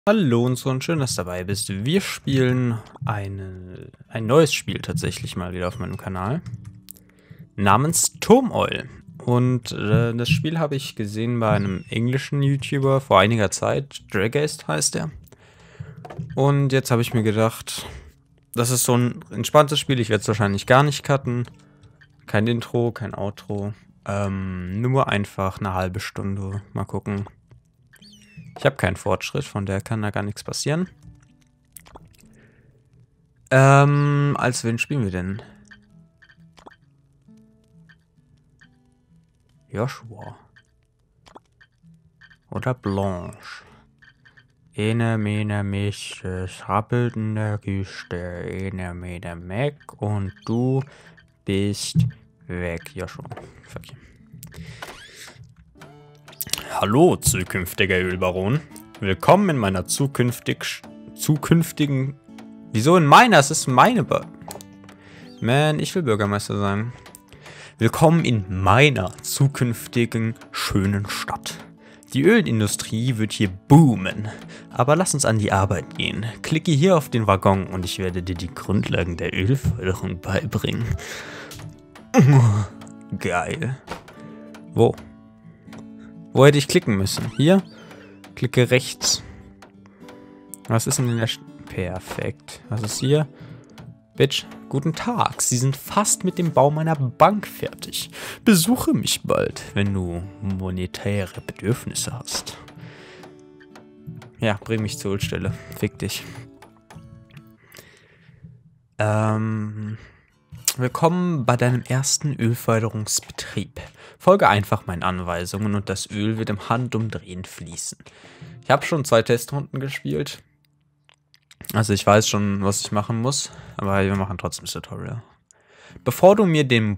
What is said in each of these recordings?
Hallo und so und schön, dass du dabei bist. Wir spielen ein neues Spiel tatsächlich mal wieder auf meinem Kanal namens Turmoil. Und das Spiel habe ich gesehen bei einem englischen YouTuber vor einiger Zeit. Dragast heißt er. Und jetzt habe ich mir gedacht, das ist so ein entspanntes Spiel. Ich werde es wahrscheinlich gar nicht cutten. Kein Intro, kein Outro. Nur einfach eine halbe Stunde. Mal gucken. Ich habe keinen Fortschritt, von daher kann da gar nichts passieren. Als wen spielen wir denn? Joshua. Oder Blanche. Ene, mene, mich, es rappelt in der Küste. Ene, mene, Mac und du bist weg, Joshua. Fuck you. Hallo, zukünftiger Ölbaron. Willkommen in meiner zukünftigen... Wieso in meiner? Es ist meine... Man, ich will Bürgermeister sein. Willkommen in meiner zukünftigen schönen Stadt. Die Ölindustrie wird hier boomen. Aber lass uns an die Arbeit gehen. Klicke hier auf den Waggon und ich werde dir die Grundlagen der Ölförderung beibringen. Geil. Wo? Wo hätte ich klicken müssen? Hier? Klicke rechts. Was ist denn in der... Perfekt. Was ist hier? Bitch, guten Tag. Sie sind fast mit dem Bau meiner Bank fertig. Besuche mich bald, wenn du monetäre Bedürfnisse hast. Ja, bring mich zur Ölstelle. Fick dich. Willkommen bei deinem ersten Ölförderungsbetrieb. Folge einfach meinen Anweisungen und das Öl wird im Handumdrehen fließen. Ich habe schon 2 Testrunden gespielt. Also ich weiß schon, was ich machen muss, aber wir machen trotzdem das Tutorial. Bevor du mir dem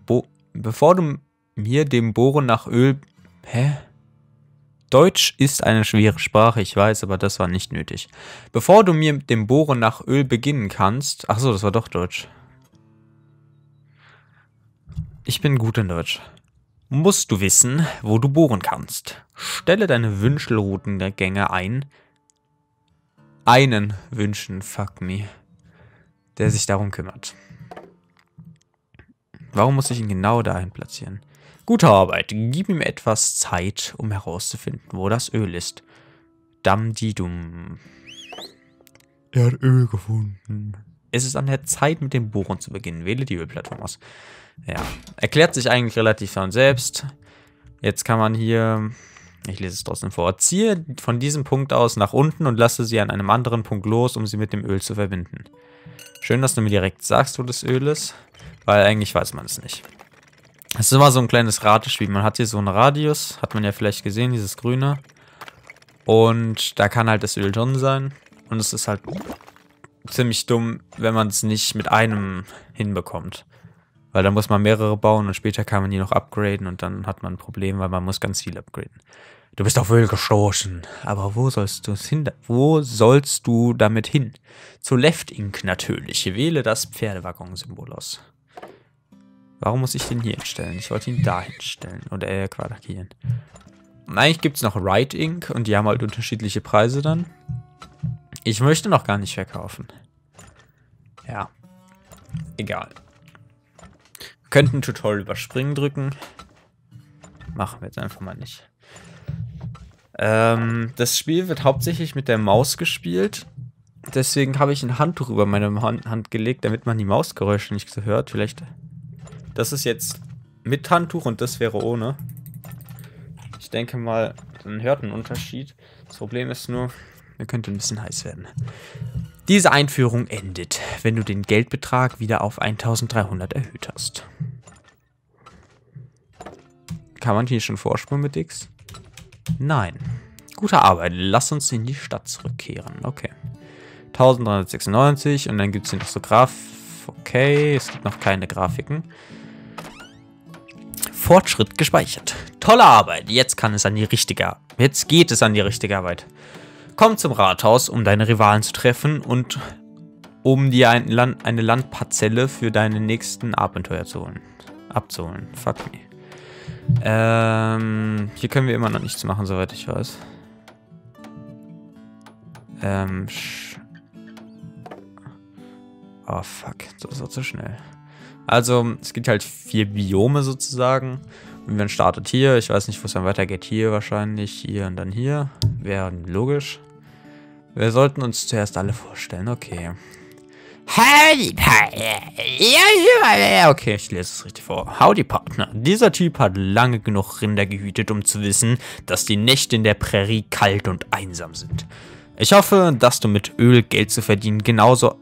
Bohren nach Öl... Hä? Deutsch ist eine schwere Sprache, ich weiß, aber das war nicht nötig. Bevor du mir dem Bohren nach Öl beginnen kannst... Achso, das war doch Deutsch. Ich bin gut in Deutsch. Musst du wissen, wo du bohren kannst. Stelle deine Wünschelroutengänge ein. Einen wünschen, fuck me, der sich darum kümmert. Warum muss ich ihn genau dahin platzieren? Gute Arbeit. Gib ihm etwas Zeit, um herauszufinden, wo das Öl ist. Dam-di-dum. Er hat Öl gefunden. Es ist an der Zeit, mit dem Bohren zu beginnen. Wähle die Ölplattform aus. Ja, erklärt sich eigentlich relativ von selbst. Jetzt kann man hier... Ich lese es trotzdem vor. Ziehe von diesem Punkt aus nach unten und lasse sie an einem anderen Punkt los, um sie mit dem Öl zu verbinden. Schön, dass du mir direkt sagst, wo das Öl ist, weil eigentlich weiß man es nicht. Es ist immer so ein kleines Ratespiel. Man hat hier so einen Radius, hat man ja vielleicht gesehen, dieses grüne. Und da kann halt das Öl drin sein. Und es ist halt ziemlich dumm, wenn man es nicht mit einem hinbekommt. Weil dann muss man mehrere bauen und später kann man die noch upgraden und dann hat man ein Problem, weil man muss ganz viel upgraden. Du bist auf Öl gestoßen, aber wo sollst du damit hin? Zu Left Inc. natürlich. Wähle das Pferdewaggon-Symbol aus. Warum muss ich den hier hinstellen? Ich wollte ihn da hinstellen oder quadrakieren. Und eigentlich gibt es noch Right Inc. und die haben halt unterschiedliche Preise dann. Ich möchte noch gar nicht verkaufen. Ja. Egal. Könnten Tutorial überspringen drücken. Machen wir jetzt einfach mal nicht. Das Spiel wird hauptsächlich mit der Maus gespielt. Deswegen habe ich ein Handtuch über meine Hand gelegt, damit man die Mausgeräusche nicht so hört. Vielleicht. Das ist jetzt mit Handtuch und das wäre ohne. Ich denke mal, man hört einen Unterschied. Das Problem ist nur, mir könnte ein bisschen heiß werden. Diese Einführung endet, wenn du den Geldbetrag wieder auf 1300 erhöht hast. Kann man hier schon vorspulen mit X? Nein. Gute Arbeit. Lass uns in die Stadt zurückkehren. Okay. 1396 und dann gibt es hier noch so Okay, es gibt noch keine Grafiken. Fortschritt gespeichert. Tolle Arbeit. Jetzt geht es an die richtige Arbeit. Komm zum Rathaus, um deine Rivalen zu treffen und um dir eine Landparzelle für deine nächsten Abenteuer abzuholen. Fuck me. Hier können wir immer noch nichts machen, soweit ich weiß. Oh, fuck. Das war zu schnell. Also, es gibt halt 4 Biome sozusagen. Und man startet hier. Ich weiß nicht, wo es dann weitergeht. Hier wahrscheinlich. Hier und dann hier. Wäre logisch. Wir sollten uns zuerst alle vorstellen. Okay. Howdy, Partner. Okay, ich lese es richtig vor. Howdy, Partner. Dieser Typ hat lange genug Rinder gehütet, um zu wissen, dass die Nächte in der Prärie kalt und einsam sind. Ich hoffe, dass mit Öl Geld zu verdienen genauso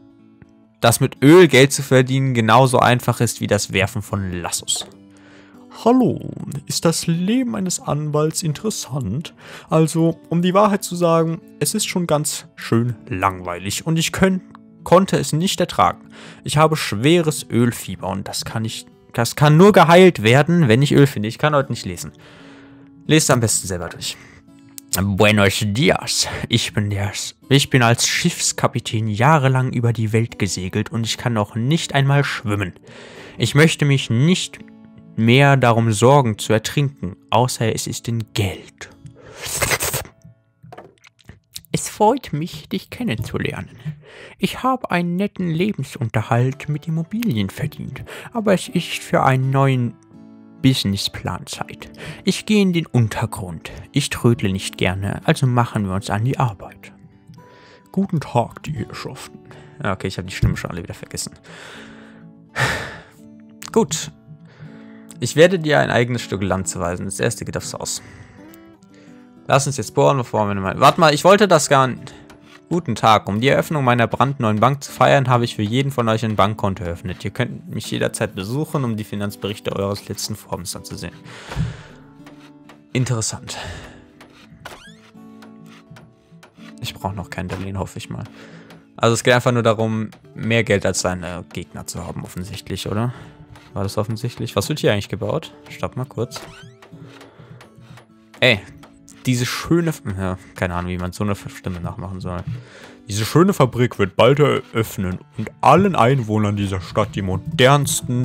einfach ist wie das Werfen von Lassos. Hallo, ist das Leben eines Anwalts interessant? Also, um die Wahrheit zu sagen, es ist schon ganz schön langweilig und ich konnte es nicht ertragen. Ich habe schweres Ölfieber und das kann nur geheilt werden, wenn ich Öl finde. Ich kann heute nicht lesen. Lest am besten selber durch. Buenos dias. Ich bin als Schiffskapitän jahrelang über die Welt gesegelt und ich kann noch nicht einmal schwimmen. Ich möchte mich nicht mehr darum sorgen zu ertrinken, außer es ist in Geld. Es freut mich, dich kennenzulernen. Ich habe einen netten Lebensunterhalt mit Immobilien verdient, aber es ist für einen neuen Businessplan Zeit. Ich gehe in den Untergrund. Ich trödle nicht gerne, also machen wir uns an die Arbeit. Guten Tag, die Herrschaften. Okay, ich habe die Stimme schon alle wieder vergessen. Gut. Ich werde dir ein eigenes Stück Land zuweisen. Das erste geht aufs Haus. Lass uns jetzt bohren, bevor wir mal... Warte mal, ich wollte das gar nicht... Guten Tag. Um die Eröffnung meiner brandneuen Bank zu feiern, habe ich für jeden von euch ein Bankkonto eröffnet. Ihr könnt mich jederzeit besuchen, um die Finanzberichte eures letzten Vorhabens anzusehen. Interessant. Ich brauche noch kein Darlehen, hoffe ich mal. Also es geht einfach nur darum, mehr Geld als seine Gegner zu haben, offensichtlich, oder? War das offensichtlich? Was wird hier eigentlich gebaut? Stopp mal kurz. Ey, diese schöne... Ja, keine Ahnung, wie man so eine Stimme nachmachen soll. Diese schöne Fabrik wird bald eröffnen und allen Einwohnern dieser Stadt die modernsten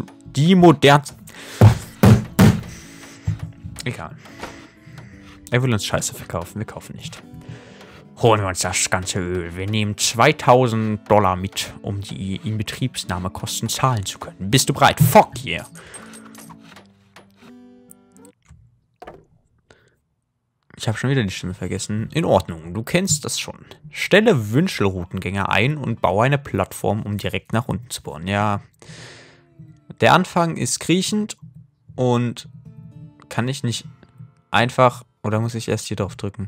Egal. Er will uns Scheiße verkaufen, wir kaufen nicht. Holen wir uns das ganze Öl. Wir nehmen $2000 mit, um die Inbetriebsnahmekosten zahlen zu können. Bist du bereit? Fuck yeah! Ich habe schon wieder die Stimme vergessen. In Ordnung, du kennst das schon. Stelle Wünschelroutengänger ein und baue eine Plattform, um direkt nach unten zu bohren. Ja, der Anfang ist kriechend und kann ich nicht einfach... Oder muss ich erst hier drauf drücken?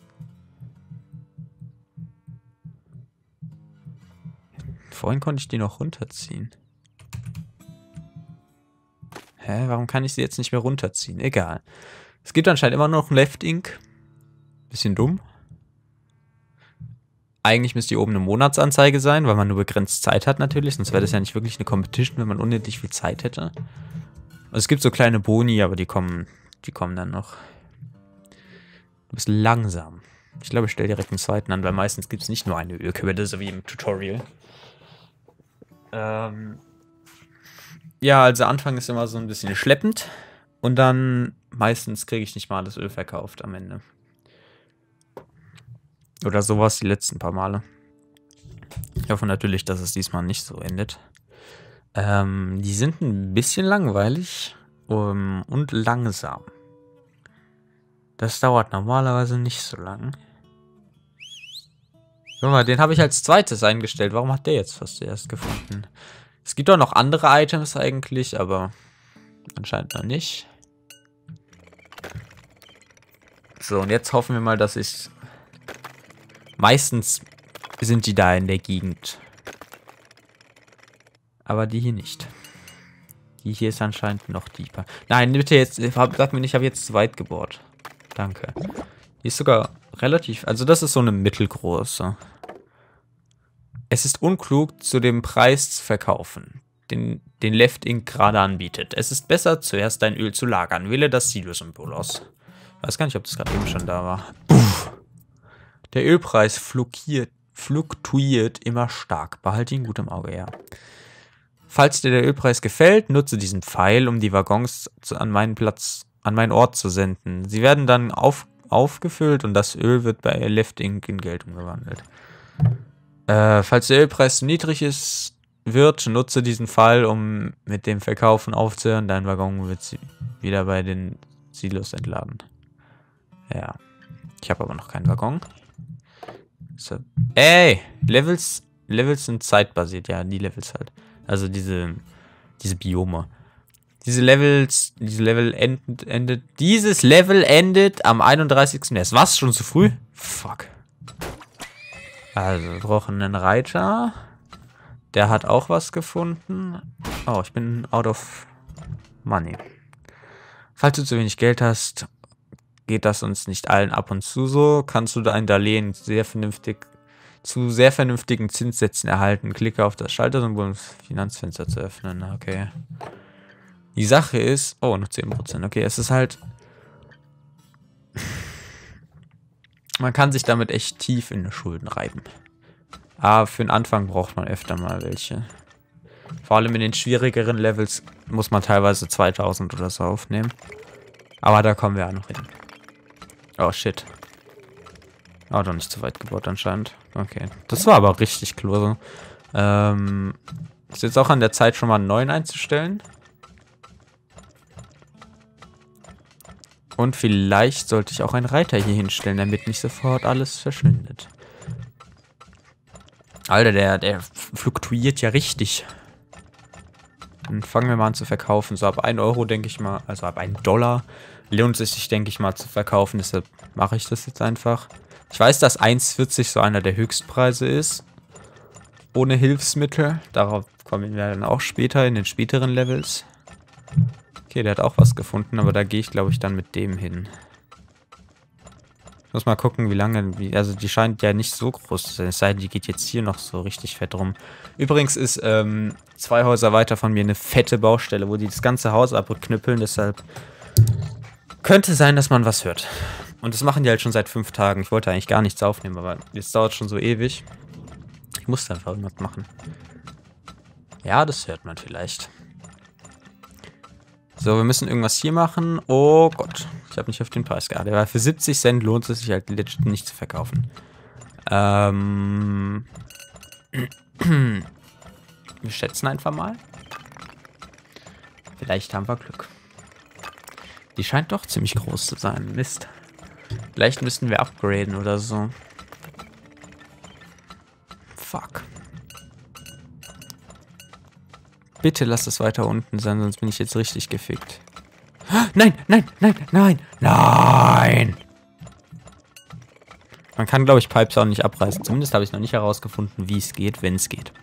Vorhin konnte ich die noch runterziehen. Hä, warum kann ich sie jetzt nicht mehr runterziehen? Egal. Es gibt anscheinend immer noch ein Left Ink. Bisschen dumm. Eigentlich müsste hier oben eine Monatsanzeige sein, weil man nur begrenzt Zeit hat natürlich. Sonst wäre das ja nicht wirklich eine Competition, wenn man unendlich viel Zeit hätte. Also es gibt so kleine Boni, aber die kommen dann noch. Du bist langsam. Ich glaube, ich stelle direkt einen zweiten an, weil meistens gibt es nicht nur eine Ölkübel, das ist so wie im Tutorial. Ja, also Anfang ist immer so ein bisschen schleppend. Und dann meistens kriege ich nicht mal das Öl verkauft am Ende. Oder sowas die letzten paar Male. Ich hoffe natürlich, dass es diesmal nicht so endet. Die sind ein bisschen langweilig und langsam. Das dauert normalerweise nicht so lang. Guck mal, den habe ich als zweites eingestellt. Warum hat der jetzt fast zuerst gefunden? Es gibt auch noch andere Items eigentlich, aber anscheinend noch nicht. So, und jetzt hoffen wir mal, dass ich... Meistens sind die da in der Gegend. Aber die hier nicht. Die hier ist anscheinend noch tiefer. Nein, bitte jetzt... Sag mir nicht, ich habe jetzt zu weit gebohrt. Danke. Die ist sogar relativ... Also das ist so eine mittelgroße. Es ist unklug, zu dem Preis zu verkaufen, den Left Ink gerade anbietet. Es ist besser, zuerst dein Öl zu lagern. Wähle das Silo-Symbol aus. Ich weiß gar nicht, ob das gerade eben schon da war. Puh. Der Ölpreis fluktuiert immer stark. Behalte ihn gut im Auge, ja. Falls dir der Ölpreis gefällt, nutze diesen Pfeil, um die Waggons an meinen Ort zu senden. Sie werden dann aufgefüllt und das Öl wird bei Left Ink in Geld umgewandelt. Falls der Ölpreis zu niedrig wird, nutze diesen Fall, um mit dem Verkaufen aufzuhören. Dein Waggon wird wieder bei den Silos entladen. Ja. Ich habe aber noch keinen Waggon. So. Ey! Levels sind zeitbasiert. Ja, die Levels halt. Also diese Biome. Dieses Level endet am 31. März. Was? Schon zu früh? Fuck. Also, wir brauchen einen Reiter. Der hat auch was gefunden. Oh, ich bin out of money. Falls du zu wenig Geld hast, geht das uns nicht allen ab und zu so. Kannst du dein Darlehen zu sehr vernünftigen Zinssätzen erhalten. Klicke auf das Schaltersymbol, um das Finanzfenster zu öffnen. Okay. Die Sache ist... Oh, noch 10%. Okay, es ist halt... Man kann sich damit echt tief in die Schulden reiben. Aber für den Anfang braucht man öfter mal welche. Vor allem in den schwierigeren Levels muss man teilweise 2000 oder so aufnehmen. Aber da kommen wir auch noch hin. Oh, shit. Oh, doch nicht zu weit gebaut anscheinend. Okay. Das war aber richtig close. Ist jetzt auch an der Zeit, schon mal einen neuen einzustellen. Und vielleicht sollte ich auch einen Reiter hier hinstellen, damit nicht sofort alles verschwindet. Alter, der fluktuiert ja richtig. Dann fangen wir mal an zu verkaufen. So ab 1 Euro, denke ich mal, also ab 1 Dollar lohnt es sich, denke ich mal, zu verkaufen. Deshalb mache ich das jetzt einfach. Ich weiß, dass 1,40 so einer der Höchstpreise ist. Ohne Hilfsmittel. Darauf kommen wir dann auch später in den späteren Levels. Okay, der hat auch was gefunden, aber da gehe ich, glaube ich, dann mit dem hin. Ich muss mal gucken, wie lange... Also die scheint ja nicht so groß zu sein. Es sei denn, die geht jetzt hier noch so richtig fett rum. Übrigens ist 2 Häuser weiter von mir eine fette Baustelle, wo die das ganze Haus abknüppeln. Deshalb könnte sein, dass man was hört. Und das machen die halt schon seit 5 Tagen. Ich wollte eigentlich gar nichts aufnehmen, aber jetzt dauert es schon so ewig. Ich musste einfach irgendwas machen. Ja, das hört man vielleicht. So, wir müssen irgendwas hier machen. Oh Gott, ich habe nicht auf den Preis geachtet. Weil für 70 Cent lohnt es sich halt legit nicht zu verkaufen. Wir schätzen einfach mal. Vielleicht haben wir Glück. Die scheint doch ziemlich groß zu sein. Mist. Vielleicht müssten wir upgraden oder so. Fuck. Bitte lass es weiter unten sein, sonst bin ich jetzt richtig gefickt. Nein, nein, nein, nein, nein! Man kann, glaube ich, Pipes auch nicht abreißen. Zumindest habe ich noch nicht herausgefunden, wie es geht, wenn es geht.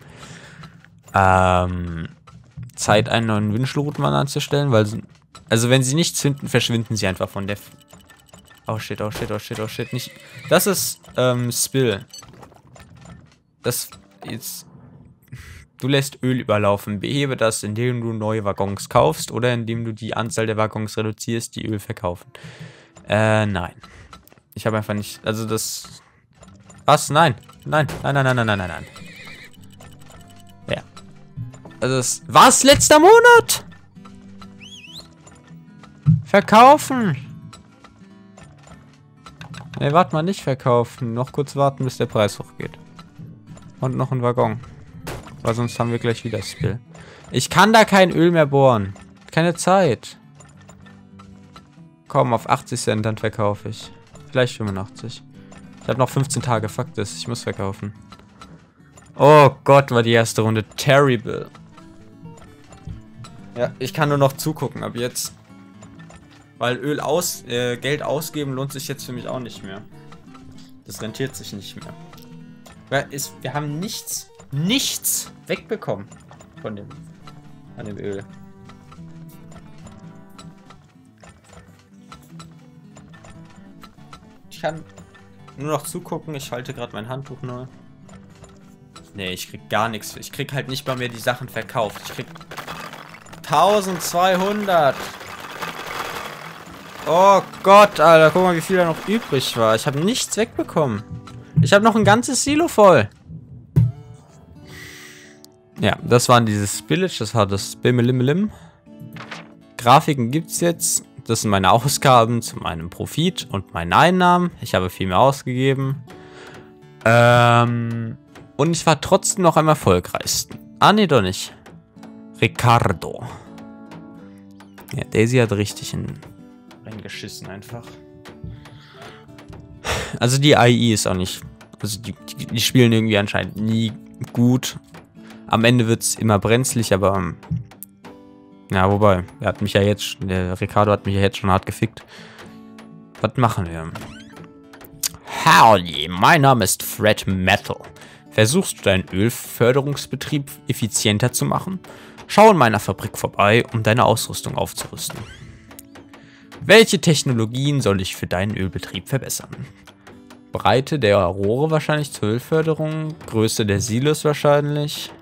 Zeit, einen neuen Wünschelrutmann anzustellen, weil... Also, wenn sie nicht zünden, verschwinden sie einfach von der... Oh shit, oh shit, oh shit, oh shit. Nicht... Das ist, Spill. Das jetzt... Du lässt Öl überlaufen. Behebe das, indem du neue Waggons kaufst oder indem du die Anzahl der Waggons reduzierst, die Öl verkaufen. Nein. Ich habe einfach nicht... Also das... Was? Nein. Nein. Nein, nein, nein, nein, nein, nein, nein. Ja. Also das... Was? Letzter Monat? Verkaufen! Ne, warte mal, nicht verkaufen. Noch kurz warten, bis der Preis hochgeht. Und noch ein Waggon. Weil sonst haben wir gleich wieder Spill. Ich kann da kein Öl mehr bohren. Keine Zeit. Komm, auf 80 Cent, dann verkaufe ich. Vielleicht 85. Ich habe noch 15 Tage. Fuck das, ich muss verkaufen. Oh Gott, war die erste Runde terrible. Ja, ich kann nur noch zugucken ab jetzt. Weil Geld ausgeben lohnt sich jetzt für mich auch nicht mehr. Das rentiert sich nicht mehr. Wir haben nichts wegbekommen von dem Öl. Ich kann nur noch zugucken. Ich halte gerade mein Handtuch neu. Nee, ich krieg gar nichts. Ich krieg halt nicht mal mehr die Sachen verkauft. Ich krieg 1200. Oh Gott, Alter. Guck mal, wie viel da noch übrig war. Ich habe nichts wegbekommen. Ich habe noch ein ganzes Silo voll. Ja, das waren diese Spillage, das war das Bimmelimmelim. Grafiken gibt's jetzt. Das sind meine Ausgaben zu meinem Profit und meinen Einnahmen. Ich habe viel mehr ausgegeben. Und ich war trotzdem noch am erfolgreichsten. Ah, nee, doch nicht. Ricardo. Ja, Daisy hat richtig reingeschissen einfach. Also die AI ist auch nicht... Also die spielen irgendwie anscheinend nie gut. Am Ende wird es immer brenzlig, aber... Ja, wobei, der Ricardo hat mich ja jetzt schon hart gefickt. Was machen wir? Howdy, mein Name ist Fred Metal. Versuchst du deinen Ölförderungsbetrieb effizienter zu machen? Schau in meiner Fabrik vorbei, um deine Ausrüstung aufzurüsten. Welche Technologien soll ich für deinen Ölbetrieb verbessern? Breite der Rohre wahrscheinlich zur Ölförderung, Größe der Silos wahrscheinlich.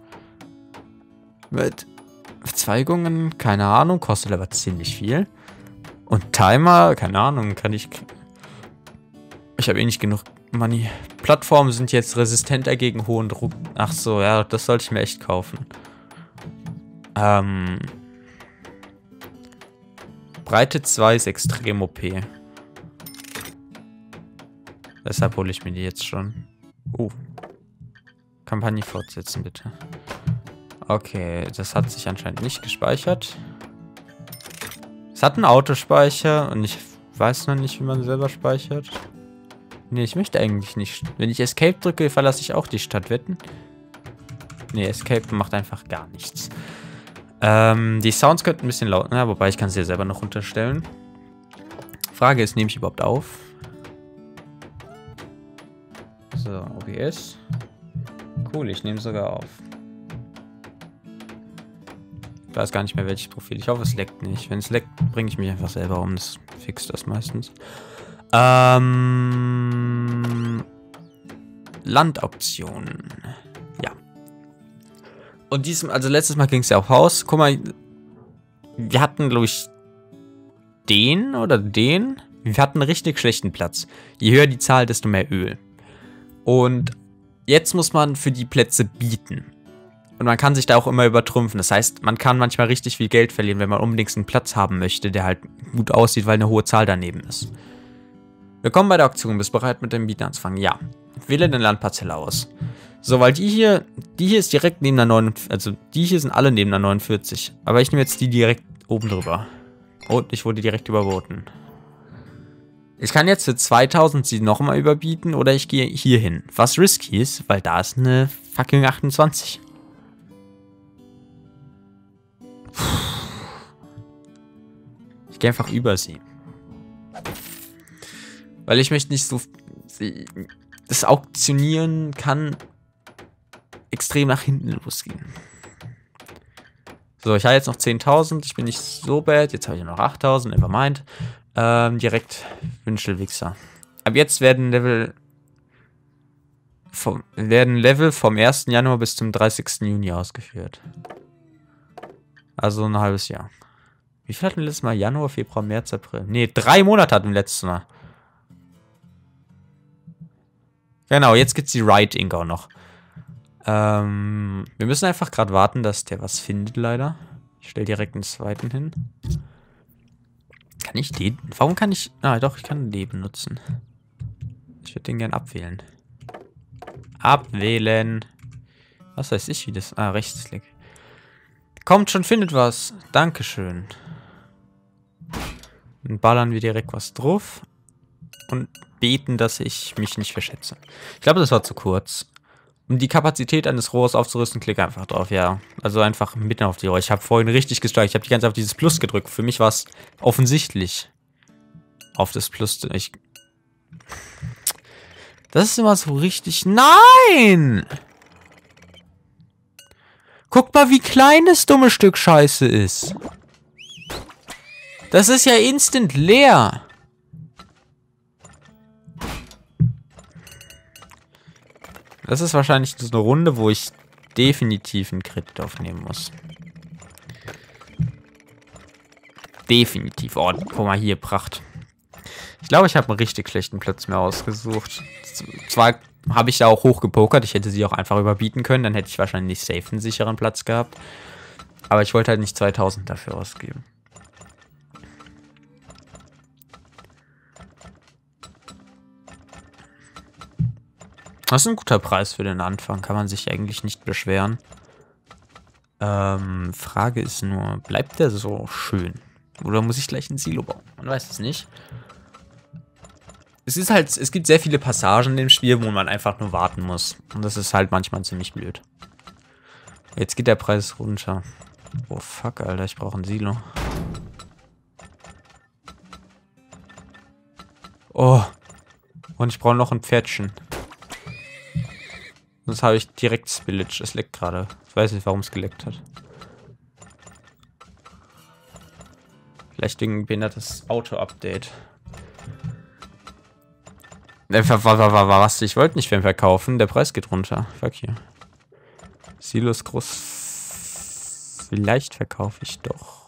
Mit Verzweigungen, keine Ahnung, kostet aber ziemlich viel. Und Timer, keine Ahnung, kann ich... Ich habe eh nicht genug Money. Plattformen sind jetzt resistenter gegen hohen Druck. Ach so, ja, das sollte ich mir echt kaufen. Breite 2 ist extrem OP. Deshalb hole ich mir die jetzt schon. Kampagne fortsetzen, bitte. Okay, das hat sich anscheinend nicht gespeichert. Es hat einen Autospeicher und ich weiß noch nicht, wie man selber speichert. Nee, ich möchte eigentlich nicht. Wenn ich Escape drücke, verlasse ich auch die Stadt. Wetten? Nee, Escape macht einfach gar nichts. Die Sounds könnten ein bisschen laut, ja, wobei ich kann sie ja selber noch runterstellen. Frage ist, nehme ich überhaupt auf? So, OBS. Cool, ich nehme sogar auf. Ich weiß gar nicht mehr, welches Profil. Ich hoffe, es leckt nicht. Wenn es leckt, bringe ich mich einfach selber um. Das fixt das meistens. Landoptionen. Ja. Und also letztes Mal ging es ja auf Haus. Guck mal, wir hatten, glaube ich, den oder den. Wir hatten einen richtig schlechten Platz. Je höher die Zahl, desto mehr Öl. Und jetzt muss man für die Plätze bieten. Und man kann sich da auch immer übertrumpfen. Das heißt, man kann manchmal richtig viel Geld verlieren, wenn man unbedingt einen Platz haben möchte, der halt gut aussieht, weil eine hohe Zahl daneben ist. Willkommen bei der Auktion. Bist du bereit, mit dem Bieten anzufangen? Ja. Wähle eine Landparzelle aus. So, weil die hier ist direkt neben der 49, also die hier sind alle neben der 49. Aber ich nehme jetzt die direkt oben drüber. Und ich wurde direkt überboten. Ich kann jetzt für 2000 sie nochmal überbieten oder ich gehe hier hin. Was risky ist, weil da ist eine fucking 28. Ich gehe einfach über sie. Weil ich möchte nicht so... Das Auktionieren kann extrem nach hinten losgehen. So, ich habe jetzt noch 10.000. Ich bin nicht so bad. Jetzt habe ich noch 8.000. Nevermind. Direkt Wünschelwichser. Ab jetzt werden Level vom 1. Januar bis zum 30. Juni ausgeführt. Also ein halbes Jahr. Wie viel hatten wir letztes Mal? Januar, Februar, März, April. Ne, 3 Monate hatten wir letztes Mal. Genau, jetzt gibt's die Right Ink auch noch. Wir müssen einfach gerade warten, dass der was findet, leider. Ich stelle direkt einen zweiten hin. Kann ich den? Warum kann ich... Ah, doch, ich kann den benutzen. Ich würde den gern abwählen. Abwählen. Was weiß ich, wie das... Ah, Rechtsklick. Kommt schon, findet was. Dankeschön. Dann ballern wir direkt was drauf. Und beten, dass ich mich nicht verschätze. Ich glaube, das war zu kurz. Um die Kapazität eines Rohrs aufzurüsten, klick einfach drauf, ja. Also einfach mitten auf die Rohre. Ich habe vorhin richtig gesteuert. Ich habe die ganze Zeit auf dieses Plus gedrückt. Für mich war es offensichtlich. Auf das Plus. Das ist immer so richtig... Nein! Guck mal, wie klein das dumme Stück Scheiße ist. Das ist ja instant leer. Das ist wahrscheinlich so eine Runde, wo ich definitiv einen Crit aufnehmen muss. Definitiv. Oh, guck mal hier, Pracht. Ich glaube, ich habe einen richtig schlechten Platz mehr ausgesucht. Zwar habe ich da auch hochgepokert. Ich hätte sie auch einfach überbieten können. Dann hätte ich wahrscheinlich safe einen sicheren Platz gehabt. Aber ich wollte halt nicht 2000 dafür ausgeben. Das ist ein guter Preis für den Anfang. Kann man sich eigentlich nicht beschweren. Frage ist nur, bleibt der so schön? Oder muss ich gleich ein Silo bauen? Man weiß es nicht. Es ist halt, es gibt sehr viele Passagen in dem Spiel, wo man einfach nur warten muss. Und das ist halt manchmal ziemlich blöd. Jetzt geht der Preis runter. Oh fuck, Alter, ich brauche ein Silo. Oh. Und ich brauche noch ein Pferdchen. Sonst habe ich direkt Spillage. Es leckt gerade. Ich weiß nicht, warum es geleckt hat. Vielleicht wegen behindertes Auto-Update. Was? Ich wollte nicht mehr verkaufen. Der Preis geht runter. Fuck hier. Silo ist groß. Vielleicht verkaufe ich doch.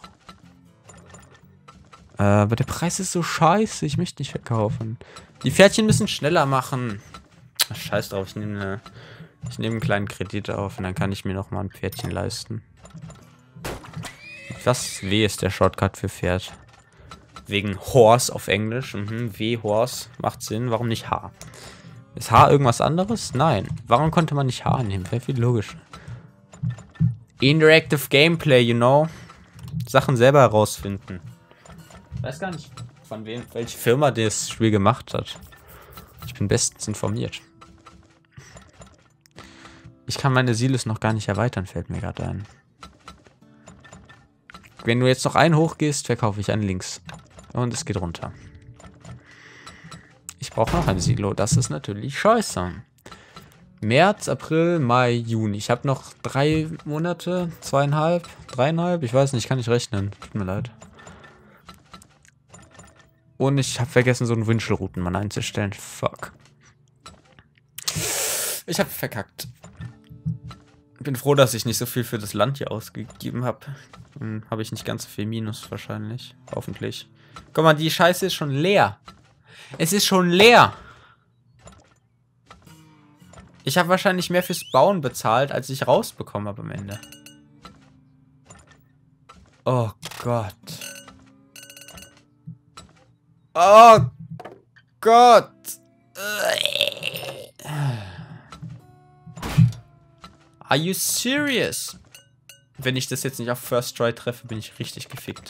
Aber der Preis ist so scheiße. Ich möchte nicht verkaufen. Die Pferdchen müssen schneller machen. Ach, scheiß drauf. Ich nehme einen kleinen Kredit auf und dann kann ich mir noch mal ein Pferdchen leisten. Was W ist der Shortcut für Pferd? Wegen Horse auf Englisch. W, Horse. Macht Sinn. Warum nicht H? Ist H irgendwas anderes? Nein. Warum konnte man nicht H nehmen? Wäre viel logisch. Interactive Gameplay, you know. Sachen selber herausfinden. Ich weiß gar nicht, von wem, welche Firma das Spiel gemacht hat. Ich bin bestens informiert. Ich kann meine Silos noch gar nicht erweitern, fällt mir gerade ein. Wenn du jetzt noch einen hochgehst, verkaufe ich einen links. Und es geht runter. Ich brauche noch ein Silo. Das ist natürlich scheiße. März, April, Mai, Juni. Ich habe noch 3 Monate, 2,5, 3,5. Ich weiß nicht, kann nicht rechnen. Tut mir leid. Und ich habe vergessen, so einen Wünschelroutenmann einzustellen. Fuck. Ich habe verkackt. Bin froh, dass ich nicht so viel für das Land hier ausgegeben habe. Dann habe ich nicht ganz so viel Minus wahrscheinlich. Hoffentlich. Guck mal, die Scheiße ist schon leer. Es ist schon leer. Ich habe wahrscheinlich mehr fürs Bauen bezahlt, als ich rausbekommen habe am Ende. Oh Gott. Oh Gott. Are you serious? Wenn ich das jetzt nicht auf First Try treffe, bin ich richtig gefickt.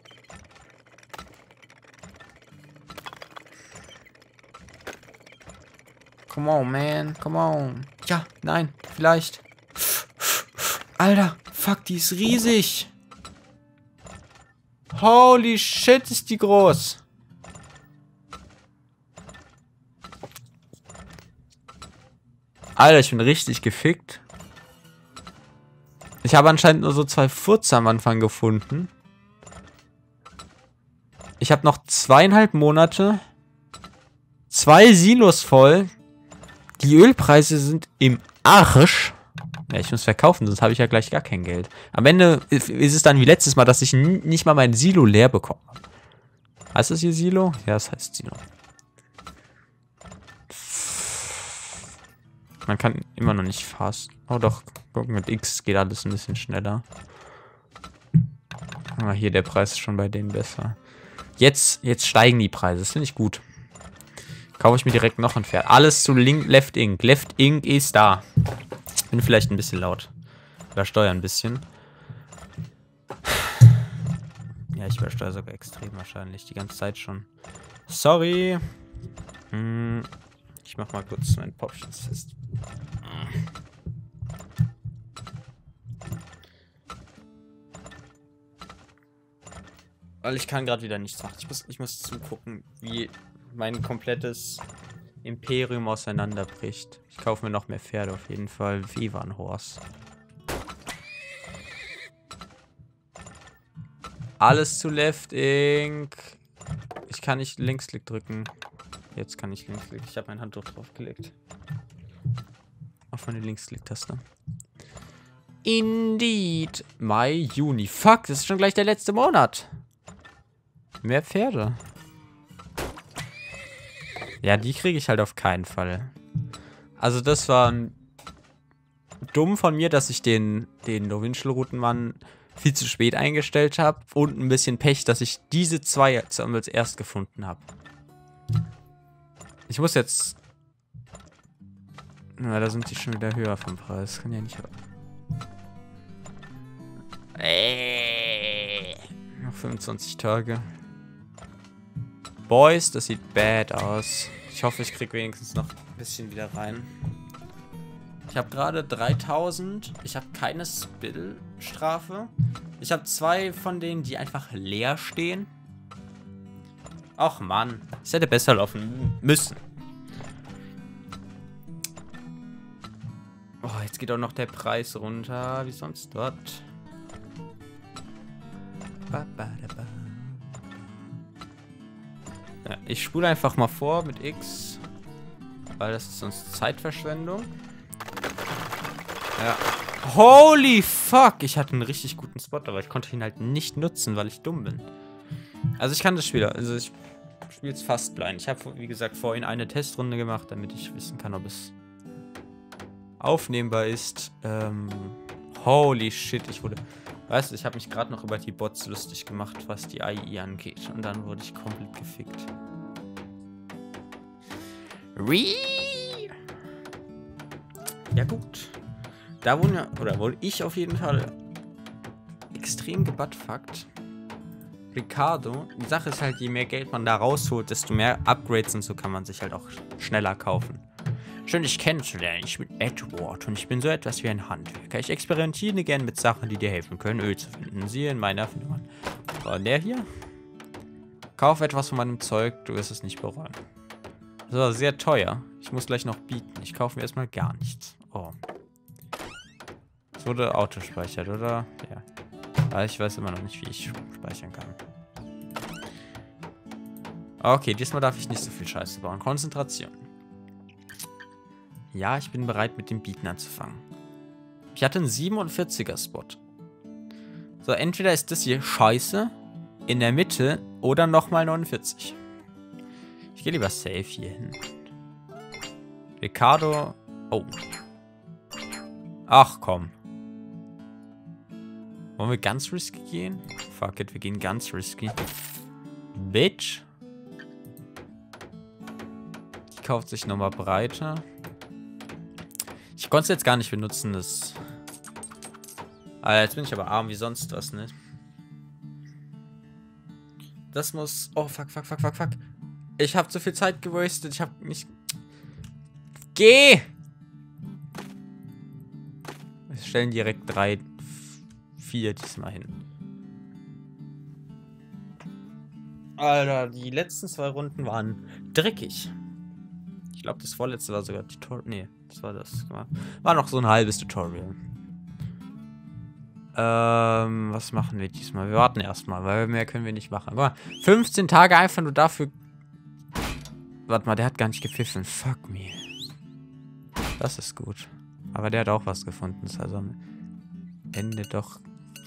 Come on, man. Come on. Ja, nein, vielleicht. Alter, fuck, die ist riesig. Holy shit, ist die groß. Alter, ich bin richtig gefickt. Ich habe anscheinend nur so 2 Furze am Anfang gefunden. Ich habe noch 2,5 Monate. 2 Silos voll. Die Ölpreise sind im Arsch. Ja, ich muss verkaufen, sonst habe ich ja gleich gar kein Geld. Am Ende ist es dann wie letztes Mal, dass ich nicht mal mein Silo leer bekomme. Heißt das hier Silo? Ja, das heißt Silo. Man kann immer noch nicht fast. Oh doch, guck, mit X geht alles ein bisschen schneller. Aber hier, der Preis ist schon bei denen besser. Jetzt steigen die Preise, das finde ich gut. Kaufe ich mir direkt noch ein Pferd. Alles zu Left Ink. Left Ink ist da. Bin vielleicht ein bisschen laut. Übersteuere ein bisschen. Ja, ich übersteuere sogar extrem wahrscheinlich. Die ganze Zeit schon. Sorry. Ich mach mal kurz mein Popchen fest. Weil ich kann gerade wieder nichts machen. Ich muss zugucken, wie mein komplettes Imperium auseinanderbricht. Ich kaufe mir noch mehr Pferde auf jeden Fall. Wie war ein Horse? Alles zu Left Ink. Ich kann nicht Linksklick drücken. Jetzt kann ich Linksklick. Ich habe mein Handtuch draufgelegt. Auf meine Linksklick-Taste. Indeed. Mai, Juni. Fuck, das ist schon gleich der letzte Monat. Mehr Pferde. Ja, die kriege ich halt auf keinen Fall. Also das war dumm von mir, dass ich den Wünschelroutenmann viel zu spät eingestellt habe. Und ein bisschen Pech, dass ich diese 2 als erst gefunden habe. Ich muss jetzt Na, da sind die schon wieder höher vom Preis. Kann ja nicht... Noch 25 Tage. Boys, das sieht bad aus. Ich hoffe, ich kriege wenigstens noch ein bisschen wieder rein. Ich habe gerade 3000. Ich habe keine Spill-Strafe. Ich habe 2 von denen, die einfach leer stehen. Ach Mann, es hätte besser laufen müssen. Oh, jetzt geht auch noch der Preis runter, wie sonst dort. Ja, ich spule einfach mal vor mit X, weil das ist sonst Zeitverschwendung. Ja. Holy fuck! Ich hatte einen richtig guten Spot, aber ich konnte ihn halt nicht nutzen, weil ich dumm bin. Also ich kann das Spiel, also ich spiele es fast blind. Ich habe, wie gesagt, vorhin eine Testrunde gemacht, damit ich wissen kann, ob es aufnehmbar ist. Holy shit, ich wurde... Weißt du, ich habe mich gerade noch über die Bots lustig gemacht, was die AI angeht. Und dann wurde ich komplett gefickt. Ja gut. Da wurde ich auf jeden Fall extrem gebuttfuckt. Ricardo, die Sache ist halt, je mehr Geld man da rausholt, desto mehr Upgrades und so kann man sich halt auch schneller kaufen. Schön, dich kennenzulernen. Ich bin Edward und ich bin so etwas wie ein Handwerker. Ich experimentiere gerne mit Sachen, die dir helfen können, Öl zu finden. Siehe in meiner Erfindung. Und der hier? Kauf etwas von meinem Zeug, du wirst es nicht bereuen. Das war sehr teuer. Ich muss gleich noch bieten. Ich kaufe mir erstmal gar nichts. Oh. Es wurde autospeichert, oder? Ja. Aber ich weiß immer noch nicht, wie ich speichern kann. Okay, diesmal darf ich nicht so viel Scheiße bauen. Konzentration. Ja, ich bin bereit, mit dem Bieten anzufangen. Ich hatte einen 47er-Spot. So, entweder ist das hier Scheiße, in der Mitte, oder nochmal 49. Ich gehe lieber safe hier hin. Ricardo. Oh. Ach, komm. Wollen wir ganz risky gehen? Fuck it, wir gehen ganz risky. Bitch. Die kauft sich nochmal breiter. Ich konnte es jetzt gar nicht benutzen, das... Alter, jetzt bin ich aber arm wie sonst was, ne? Das muss... Oh, fuck. Ich habe zu viel Zeit gewastet. Ich habe nicht... Geh! Wir stellen direkt 3, 4 diesmal hin. Alter, die letzten 2 Runden waren dreckig. Ich glaube, das vorletzte war sogar Tutorial. Nee, das war das. War noch so ein halbes Tutorial. Was machen wir diesmal? Wir warten erstmal, weil mehr können wir nicht machen. Guck mal, 15 Tage einfach nur dafür. Warte mal, der hat gar nicht gepfiffen. Fuck me. Das ist gut. Aber der hat auch was gefunden. Das ist also am Ende doch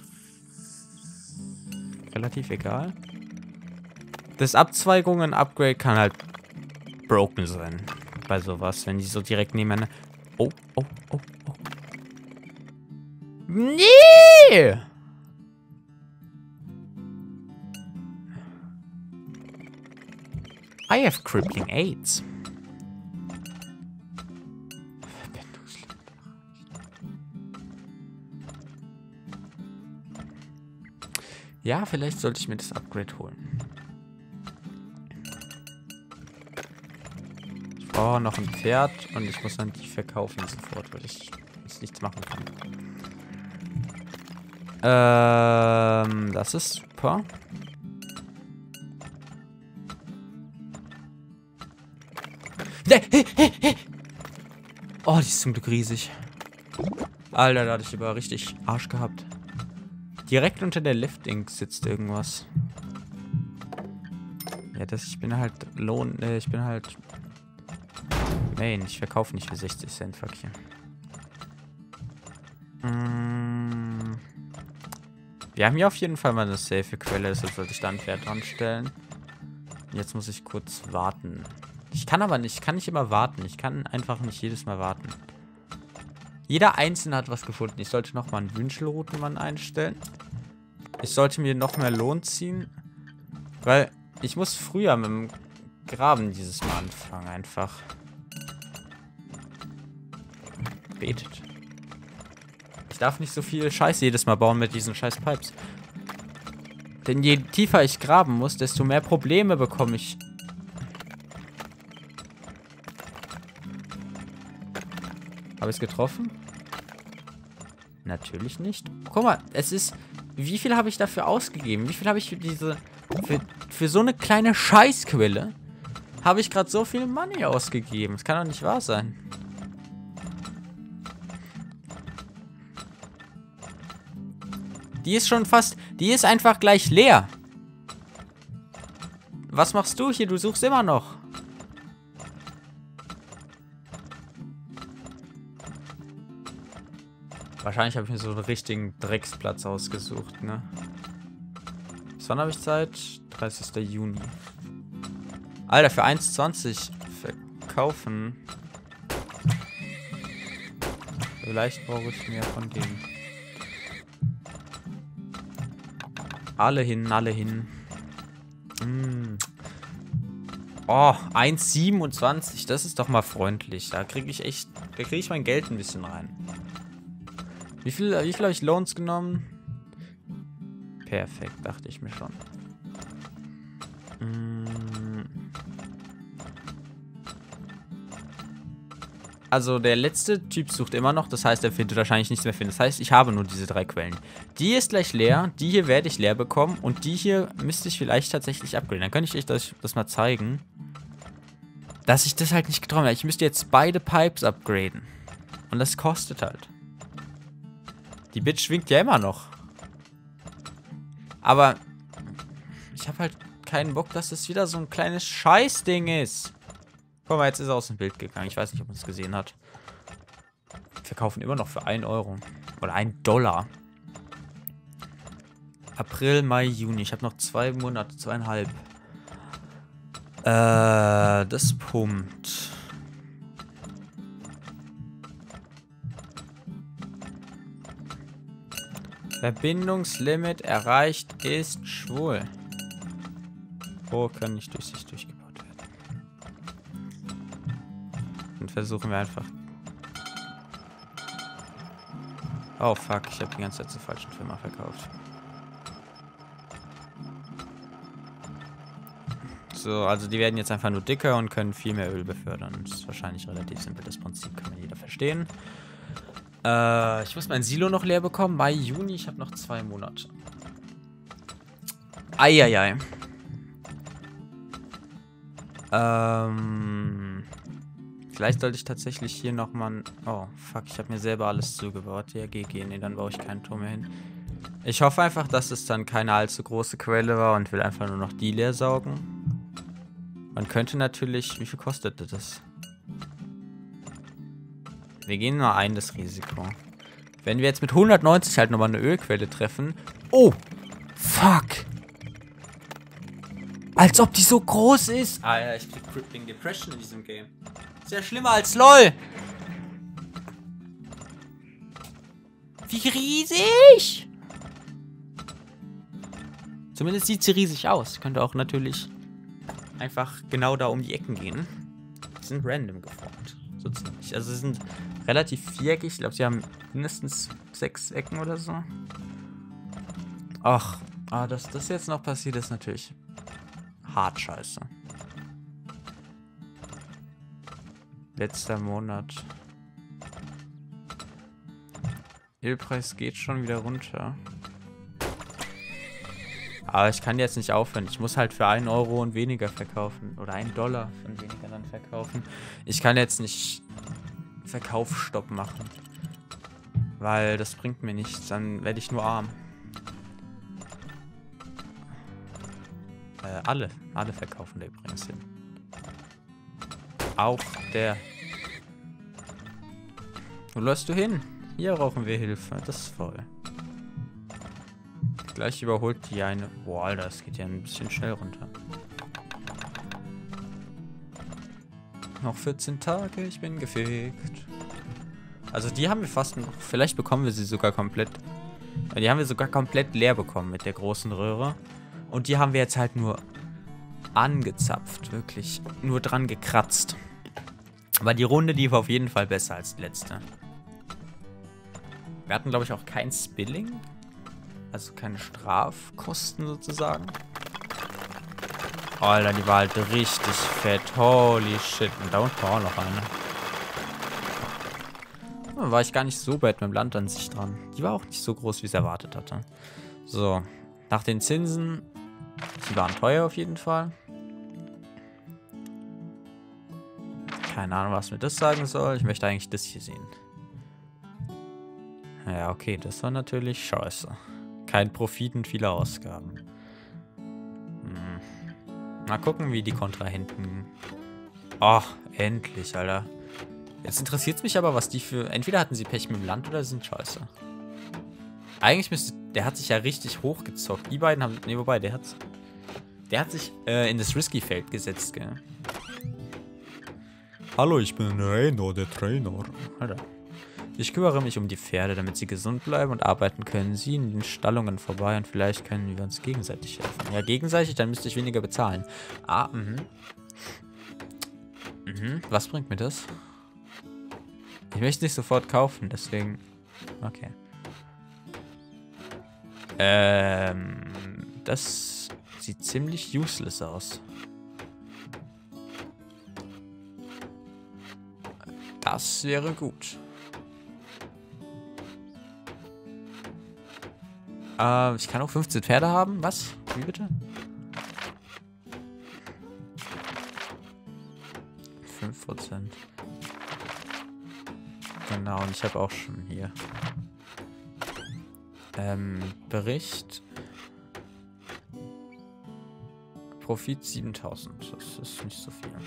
relativ egal. Das Abzweigungen-Upgrade kann halt broken sein. Bei sowas, wenn die so direkt nebeneinander... Oh. Nee! I have crippling AIDS. Ja, vielleicht sollte ich mir das Upgrade holen. Ich brauche noch ein Pferd und ich muss dann die verkaufen sofort, weil ich jetzt nichts machen kann. Das ist super. Oh, die ist zum Glück riesig. Alter, da hatte ich aber richtig Arsch gehabt. Direkt unter der Lifting sitzt irgendwas. Ja, ich bin halt ich bin halt Main, ich verkaufe nicht für 60 Cent, fuck hier. Wir haben hier auf jeden Fall mal eine safe Quelle, deshalb sollte ich da ein Pferd dran stellen. Jetzt muss ich kurz warten. Ich kann aber nicht, immer warten. Ich kann einfach nicht jedes Mal warten. Jeder Einzelne hat was gefunden. Ich sollte nochmal einen Wünschelroutenmann einstellen. Ich sollte mir noch mehr Lohn ziehen. Weil ich muss früher mit dem Graben dieses Mal anfangen einfach. Betet. Ich darf nicht so viel Scheiße jedes Mal bauen mit diesen scheiß Pipes. Denn je tiefer ich graben muss, desto mehr Probleme bekomme ich. Habe ich es getroffen? Natürlich nicht. Guck mal, es ist... Wie viel habe ich dafür ausgegeben? Wie viel habe ich für diese... Für so eine kleine Scheißquelle habe ich gerade so viel Money ausgegeben. Das kann doch nicht wahr sein. Die ist schon fast... Die ist einfach gleich leer. Was machst du hier? Du suchst immer noch. Wahrscheinlich habe ich mir so einen richtigen Drecksplatz ausgesucht, ne? Bis wann habe ich Zeit? 30. Juni. Alter, für 1,20 verkaufen. Vielleicht brauche ich mehr von denen. Alle hin, alle hin. Oh, 1,27. Das ist doch mal freundlich. Da kriege ich echt... Da kriege ich mein Geld ein bisschen rein. Wie viel habe ich Loans genommen? Perfekt, dachte ich mir schon. Also der letzte Typ sucht immer noch, das heißt, er findet wahrscheinlich nichts mehr finden. Das heißt, ich habe nur diese 3 Quellen. Die ist gleich leer, die hier werde ich leer bekommen und die hier müsste ich vielleicht tatsächlich upgraden. Dann könnte ich euch das mal zeigen, dass ich das halt nicht getraut habe. Ich müsste jetzt beide Pipes upgraden. Und das kostet halt. Die Bitch schwingt ja immer noch. Aber ich habe halt keinen Bock, dass es wieder so ein kleines Scheißding ist. Guck mal, jetzt ist er aus dem Bild gegangen. Ich weiß nicht, ob man es gesehen hat. Wir verkaufen immer noch für 1 Euro. Oder $1. April, Mai, Juni. Ich habe noch 2 Monate, 2,5. Das pumpt. Verbindungslimit erreicht, ist schwul. Rohre können nicht durch sich durchgebaut werden. Und versuchen wir einfach... Oh fuck, ich habe die ganze Zeit zur falschen Firma verkauft. So, also die werden jetzt einfach nur dicker und können viel mehr Öl befördern. Das ist wahrscheinlich relativ simpel, das Prinzip kann jeder verstehen. Ich muss mein Silo noch leer bekommen. Mai, Juni, ich habe noch 2 Monate. Eieiei. Vielleicht sollte ich tatsächlich hier nochmal... Oh, fuck, ich habe mir selber alles zugebaut. Ja, GG, nee, dann baue ich keinen Turm mehr hin. Ich hoffe einfach, dass es dann keine allzu große Quelle war und will einfach nur noch die leer saugen. Man könnte natürlich... Wie viel kostete das? Wir gehen mal ein, das Risiko. Wenn wir jetzt mit 190 halt nochmal eine Ölquelle treffen... Oh! Fuck! Als ob die so groß ist! Alter, ich krieg Crippling Depression in diesem Game. Ist ja schlimmer als LOL! Wie riesig! Zumindest sieht sie riesig aus. Könnte auch natürlich einfach genau da um die Ecken gehen. Die sind random geformt. So ziemlich. Also sie sind relativ viereckig. Ich glaube, sie haben mindestens 6 Ecken oder so. Ach, dass das jetzt noch passiert, ist natürlich hart scheiße. Letzter Monat. Ölpreis geht schon wieder runter. Aber ich kann jetzt nicht aufhören. Ich muss halt für 1 Euro und weniger verkaufen. Oder $1 und weniger dann verkaufen. Ich kann jetzt nicht Verkaufsstopp machen. Weil das bringt mir nichts. Dann werde ich nur arm. Alle verkaufen da übrigens hin. Auch der. Wo läufst du hin? Hier brauchen wir Hilfe. Das ist voll. Gleich überholt die eine. Boah, Alter, das geht ja ein bisschen schnell runter. Noch 14 Tage, ich bin gefickt. Also die haben wir fast noch. Vielleicht bekommen wir sie sogar komplett. Die haben wir sogar komplett leer bekommen mit der großen Röhre. Und die haben wir jetzt halt nur angezapft. Wirklich nur dran gekratzt. Aber die Runde, die war auf jeden Fall besser als die letzte. Wir hatten, glaube ich, auch kein Spilling. Also keine Strafkosten sozusagen. Alter, die war halt richtig fett. Holy shit. Und da unten war auch noch eine. Da war ich gar nicht so bad mit dem Land an sich dran. Die war auch nicht so groß, wie ich es erwartet hatte. So. Nach den Zinsen. Die waren teuer auf jeden Fall. Keine Ahnung, was mir das sagen soll. Ich möchte eigentlich das hier sehen. Ja, okay. Das war natürlich scheiße. Kein Profit und viele Ausgaben. Mal gucken, wie die Kontrahenten... Ach, endlich, Alter. Jetzt interessiert es mich aber, was die für... Entweder hatten sie Pech mit dem Land oder sind scheiße. Eigentlich müsste... Der hat sich ja richtig hochgezockt. Die beiden haben... Ne, wobei, der hat sich in das Risky-Feld gesetzt, gell? Hallo, ich bin Reino, der Trainer. Alter. Ich kümmere mich um die Pferde, damit sie gesund bleiben und arbeiten können. Sie in den Stallungen vorbei und vielleicht können wir uns gegenseitig helfen. Ja, gegenseitig, dann müsste ich weniger bezahlen. Ah, Was bringt mir das? Ich möchte nicht sofort kaufen, deswegen... Okay. Das sieht ziemlich useless aus. Das wäre gut. Ich kann auch 15 Pferde haben. Was? Wie bitte? 5%. Genau, und ich habe auch schon hier. Bericht. Profit 7000. Das ist nicht so viel.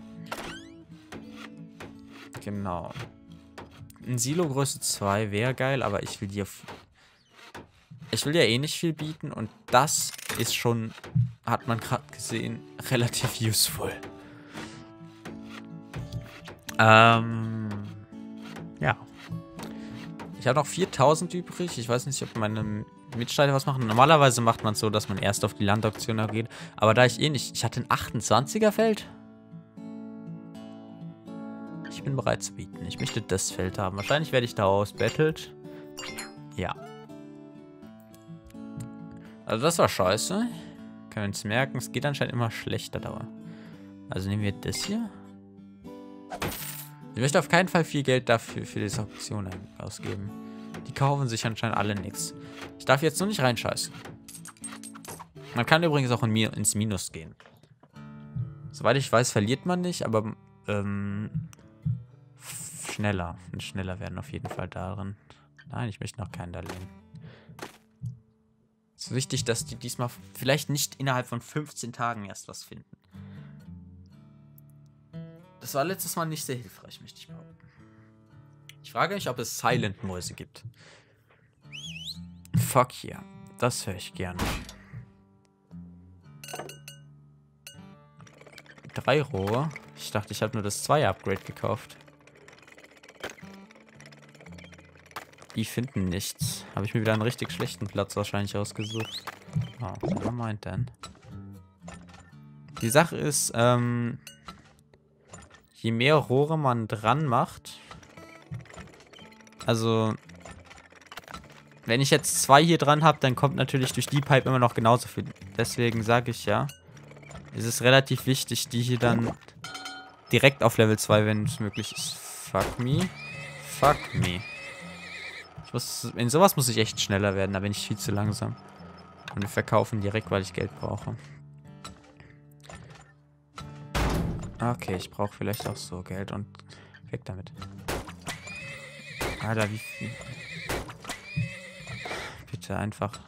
Genau. Ein Silo Größe 2 wäre geil, aber ich will dir... Ich will ja eh nicht viel bieten und das ist schon, hat man gerade gesehen, relativ useful. Ja. Ich habe noch 4000 übrig. Ich weiß nicht, ob meine Mitstreiter was machen. Normalerweise macht man es so, dass man erst auf die Landauktion geht. Aber da ich eh nicht... Ich hatte ein 28er Feld. Ich bin bereit zu bieten. Ich möchte das Feld haben. Wahrscheinlich werde ich da ausbattelt. Ja. Also das war scheiße. Können wir uns merken, es geht anscheinend immer schlechter dauer. Also nehmen wir das hier. Ich möchte auf keinen Fall viel Geld dafür für diese Auktion ausgeben. Die kaufen sich anscheinend alle nichts. Ich darf jetzt nur nicht reinscheißen. Man kann übrigens auch ins Minus gehen. Soweit ich weiß, verliert man nicht, aber schneller werden auf jeden Fall darin. Nein, ich möchte noch keinen Darlehen. Es ist wichtig, dass die diesmal vielleicht nicht innerhalb von 15 Tagen erst was finden. Das war letztes Mal nicht sehr hilfreich, möchte ich behaupten. Ich frage mich, ob es Silent-Mäuse gibt. Fuck yeah. Das höre ich gerne. 3 Rohre. Ich dachte, ich habe nur das 2er-Upgrade gekauft. Die finden nichts. Habe ich mir wieder einen richtig schlechten Platz wahrscheinlich ausgesucht. Oh, was meint denn? Die Sache ist, je mehr Rohre man dran macht, also, wenn ich jetzt 2 hier dran habe, dann kommt natürlich durch die Pipe immer noch genauso viel. Deswegen sage ich ja, es ist relativ wichtig, die hier dann direkt auf Level 2, wenn es möglich ist. Fuck me. Fuck me. In sowas muss ich echt schneller werden, da bin ich viel zu langsam. Und wir verkaufen direkt, weil ich Geld brauche. Okay, ich brauche vielleicht auch so Geld und weg damit. Alter, wie viel? Bitte einfach.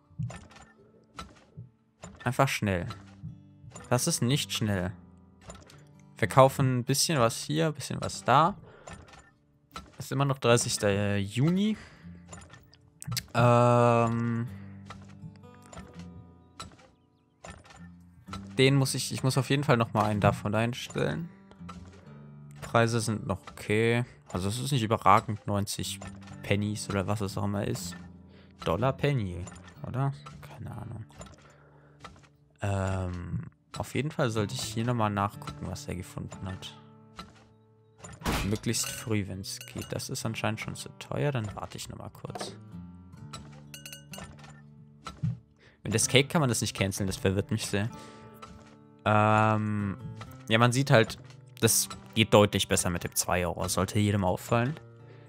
Einfach schnell. Das ist nicht schnell. Wir kaufen ein bisschen was hier, ein bisschen was da. Es ist immer noch 30. Juni. Ich muss auf jeden Fall noch mal einen davon einstellen. Preise sind noch okay. Also es ist nicht überragend. 90 Pennies oder was es auch immer ist. Dollar Penny, oder? Keine Ahnung. Auf jeden Fall sollte ich hier nochmal nachgucken, was er gefunden hat. Möglichst früh, wenn es geht. Das ist anscheinend schon zu teuer. Dann warte ich nochmal kurz. Mit Escape kann man das nicht canceln. Das verwirrt mich sehr. Ja, man sieht halt, das geht deutlich besser mit dem 2 Euro. Sollte jedem auffallen.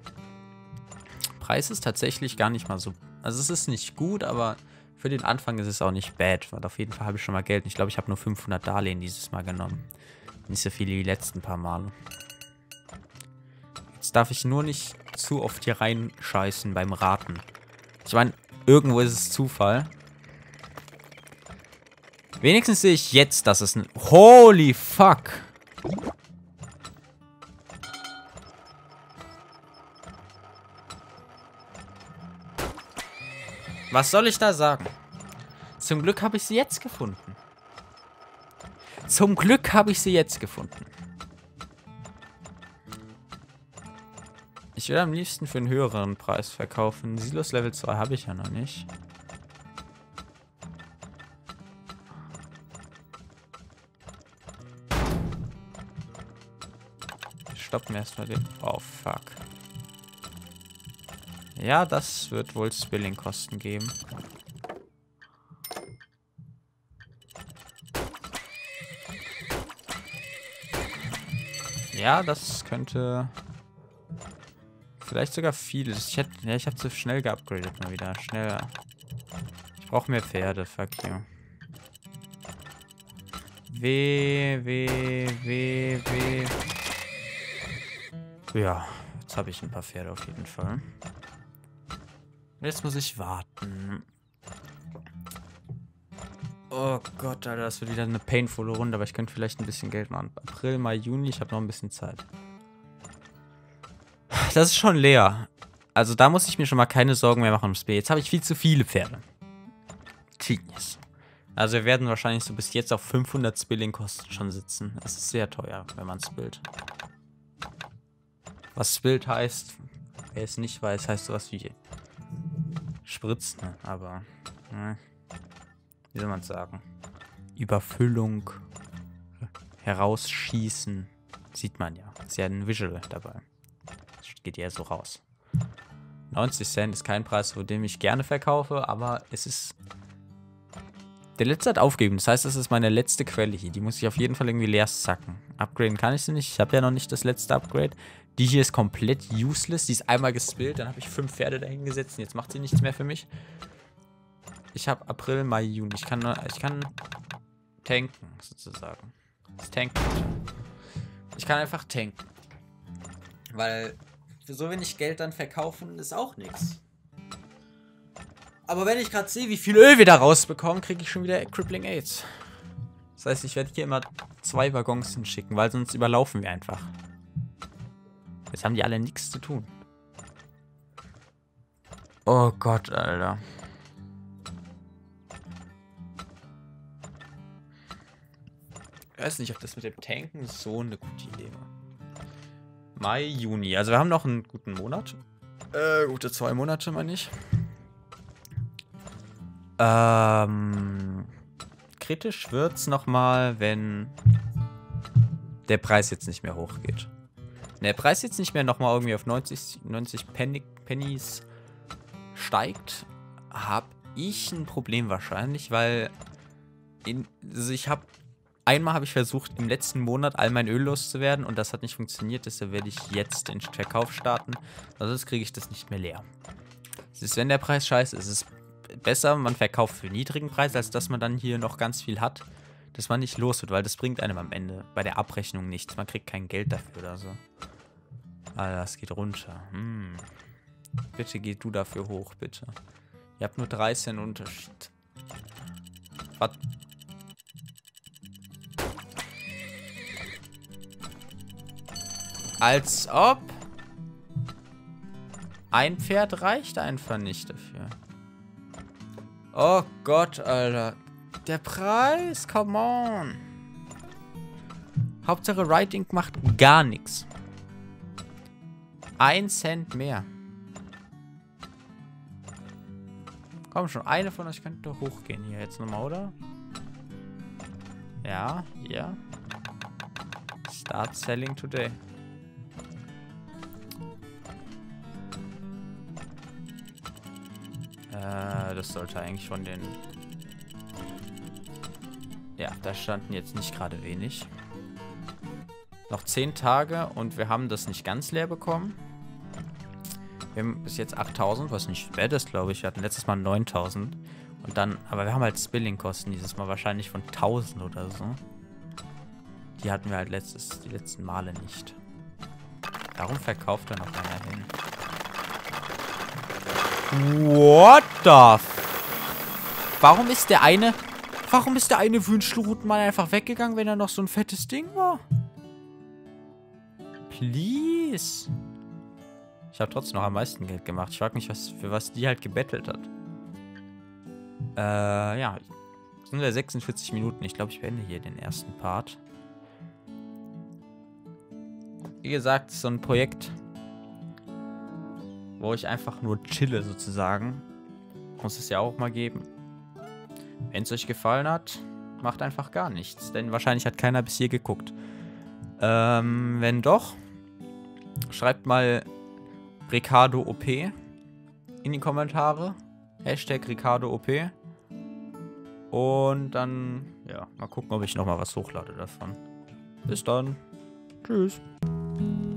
Preis ist tatsächlich gar nicht mal so... Also es ist nicht gut, aber für den Anfang ist es auch nicht bad. Weil auf jeden Fall habe ich schon mal Geld. Ich glaube, ich habe nur 500 Darlehen dieses Mal genommen. Nicht so viel wie die letzten paar Male. Jetzt darf ich nur nicht zu oft hier reinscheißen beim Raten. Ich meine, irgendwo ist es Zufall. Wenigstens sehe ich jetzt, dass es ein... Holy fuck! Was soll ich da sagen? Zum Glück habe ich sie jetzt gefunden. Zum Glück habe ich sie jetzt gefunden. Ich würde am liebsten für einen höheren Preis verkaufen. Silos Level 2 habe ich ja noch nicht. Stoppen wir erstmal den... Oh, fuck. Ja, das wird wohl Spilling-Kosten geben. Ja, das könnte... Vielleicht sogar vieles. Ich habe zu schnell geupgradet mal wieder. Schneller. Ich brauche mehr Pferde. Fuck you. Ja, jetzt habe ich ein paar Pferde auf jeden Fall. Jetzt muss ich warten. Oh Gott, Alter, das wird wieder eine painvolle Runde, aber ich könnte vielleicht ein bisschen Geld machen. April, Mai, Juni, ich habe noch ein bisschen Zeit. Das ist schon leer. Also da muss ich mir schon mal keine Sorgen mehr machen ums Spiel. Jetzt habe ich viel zu viele Pferde. Genius. Also wir werden wahrscheinlich so bis jetzt auf 500 Spilling-Kosten schon sitzen. Das ist sehr teuer, wenn man spillt. Was spillt heißt, wer es nicht weiß, heißt sowas wie Spritzen, aber wie soll man es sagen? Überfüllung, herausschießen, sieht man ja. Ist ja ein Visual dabei. Geht ja so raus. 90 Cent ist kein Preis, für den ich gerne verkaufe, aber es ist... Der letzte hat aufgegeben, das heißt, das ist meine letzte Quelle hier. Die muss ich auf jeden Fall irgendwie leer sacken. Upgraden kann ich sie nicht, ich habe ja noch nicht das letzte Upgrade. Die hier ist komplett useless, die ist einmal gespillt, dann habe ich 5 Pferde dahin gesetzt und jetzt macht sie nichts mehr für mich. Ich habe April, Mai, Juni. Ich kann tanken, sozusagen. Das tanken. Ich kann einfach tanken. Weil... Für so wenig Geld dann verkaufen ist auch nichts. Aber wenn ich gerade sehe, wie viel Öl wir da rausbekommen, kriege ich schon wieder Crippling AIDS. Das heißt, ich werde hier immer 2 Waggons hinschicken, weil sonst überlaufen wir einfach. Jetzt haben die alle nichts zu tun. Oh Gott, Alter. Ich weiß nicht, ob das mit dem Tanken so eine gute Idee war. Mai, Juni. Also wir haben noch einen guten Monat. Gute 2 Monate, meine ich. Kritisch wird's nochmal, wenn der Preis jetzt nicht mehr hochgeht. Wenn der Preis jetzt nicht mehr nochmal irgendwie auf 90 Pennies steigt, habe ich ein Problem wahrscheinlich, weil einmal habe ich versucht, im letzten Monat all mein Öl loszuwerden und das hat nicht funktioniert, deshalb werde ich jetzt den Verkauf starten, sonst kriege ich das nicht mehr leer. Es ist, wenn der Preis scheiße ist, es ist besser, man verkauft für niedrigen Preis, als dass man dann hier noch ganz viel hat, dass man nicht los wird, weil das bringt einem am Ende bei der Abrechnung nichts. Man kriegt kein Geld dafür oder so. Alter, das geht runter. Bitte geh du dafür hoch, bitte. Ihr habt nur 3 Cent Unterschied. Was? Als ob. Ein Pferd reicht einfach nicht dafür. Oh Gott, Alter. Der Preis, come on. Hauptsache Writing macht gar nichts. 1 Cent mehr. Komm schon, eine von euch könnte doch hochgehen hier jetzt nochmal, oder? Ja, hier. Start selling today. Das sollte eigentlich von den... Ja, da standen jetzt nicht gerade wenig. Noch 10 Tage und wir haben das nicht ganz leer bekommen. Wir haben bis jetzt 8.000, was nicht bad ist, glaube ich. Wir hatten letztes Mal 9.000. Und dann, aber wir haben halt Spilling-Kosten dieses Mal wahrscheinlich von 1.000 oder so. Die hatten wir halt die letzten Male nicht. Warum verkauft er noch einer hin? What the Warum ist der eine Wünschelroutenmann einfach weggegangen, wenn er noch so ein fettes Ding war? Please. Ich habe trotzdem noch am meisten Geld gemacht. Ich frage mich, für was die halt gebettelt hat. Ja. Es sind ja 46 Minuten. Ich glaube, ich beende hier den ersten Part. Wie gesagt, so ein Projekt, wo ich einfach nur chille sozusagen. Muss es ja auch mal geben. Wenn es euch gefallen hat, macht einfach gar nichts. Denn wahrscheinlich hat keiner bis hier geguckt. Wenn doch, schreibt mal Ricardo OP in die Kommentare. Hashtag Ricardo OP. Und dann, ja, mal gucken, ob ich nochmal was hochlade davon. Bis dann. Tschüss.